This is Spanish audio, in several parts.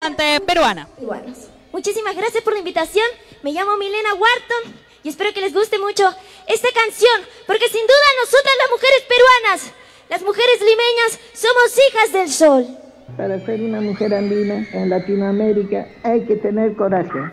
peruana. Muchísimas gracias por la invitación. Me llamo Milena Wharton y espero que les guste mucho esta canción, porque sin duda nosotras las mujeres peruanas, las mujeres limeñas, somos hijas del sol. Para ser una mujer andina en Latinoamérica hay que tener coraje.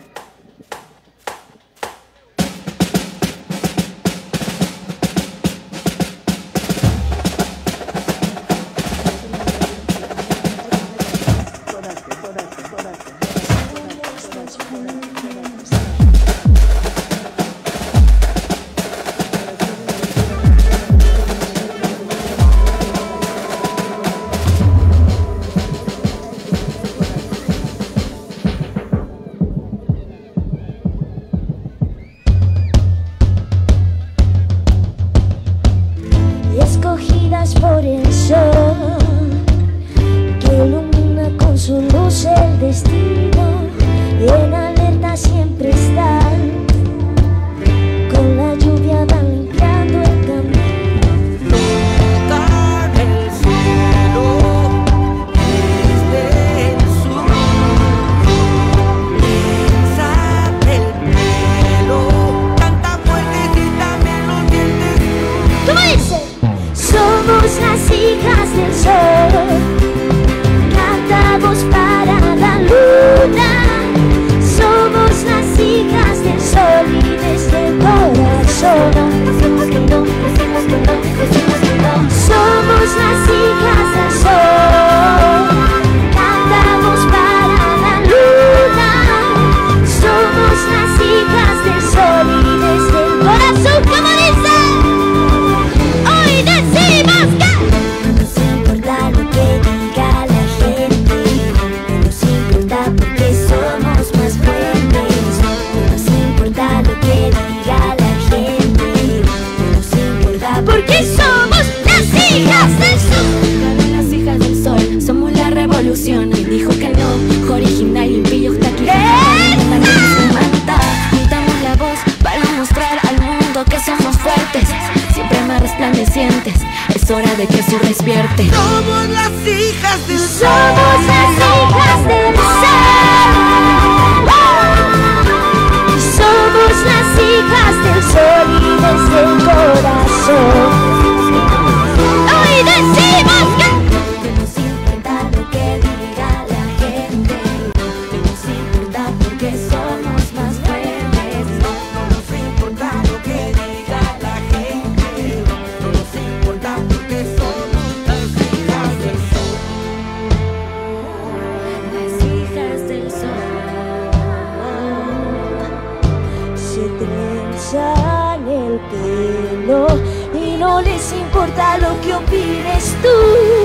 Escogidas por el sol, que ilumina con su luz el destino, y en alerta siempre están, con la lluvia van limpiando el camino. Tocar el cielo desde el sur, pensar el pelo, canta fuerte y también los dientes. ¿Cómo dice? Somos las hijas del sol, cantamos para la luna. Somos las hijas del sol y desde el corazón decimos que no, decimos que no, decimos que no. Somos las hijas del sol, cantamos para la luna. Somos las hijas del sol y desde el corazón, ¿cómo dice? Hoy decimos que no nos importa lo que diga la gente, no nos importa porque somos más fuertes. No nos importa lo que diga la gente, no nos importa porque somos las hijas del sol. Las hijas del sol, somos la revolución. Y dijo que no, original y pillo está aquí. Juntamos la voz para mostrar al mundo que somos fuertes, siempre más resplandecientes. Es hora de que su despierte. Somos las hijas del sol. Somos las hijas del sol. Somos las hijas del sol y desde el corazón hoy decimos que no nos importa lo que diga la gente, no nos importa porque somos más fuertes. No nos importa lo que diga la gente, no nos importa porque somos las hijas del sol. Las hijas del sol se trenzan el pelo y no les importa lo que opines tú.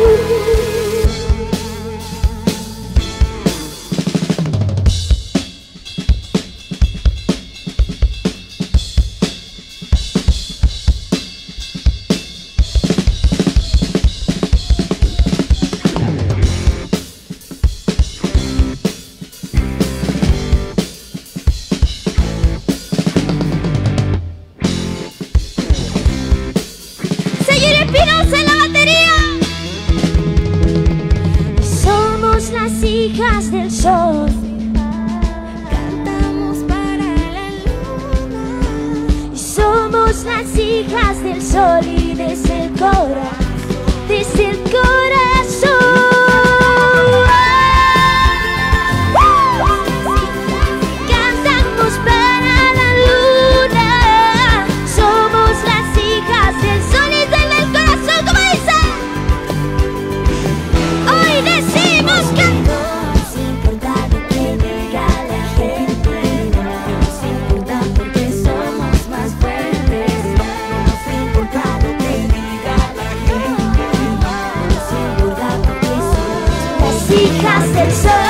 Señor Espinosa en la batería. Somos las hijas del sol, cantamos para la luna. Somos las hijas del sol y desde el corazón, desde el corazón. Cantamos para la luna. Somos las hijas del sol y desde el corazón, ¿cómo dice? Hoy decimos que no nos importa lo que diga la gente, no nos importa porque somos más fuertes. No nos importa lo que diga la gente, No nos importa porque somos las hijas del sol.